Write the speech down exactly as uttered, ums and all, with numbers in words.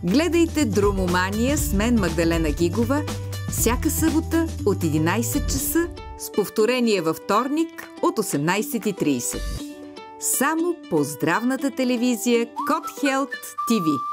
Гледайте Дромомания с мен, Магдалена Гигова, всяка събота от единайсет часа с повторение във вторник от осемнайсет и трийсет. Само по здравната телевизия Код Хелт ТВ.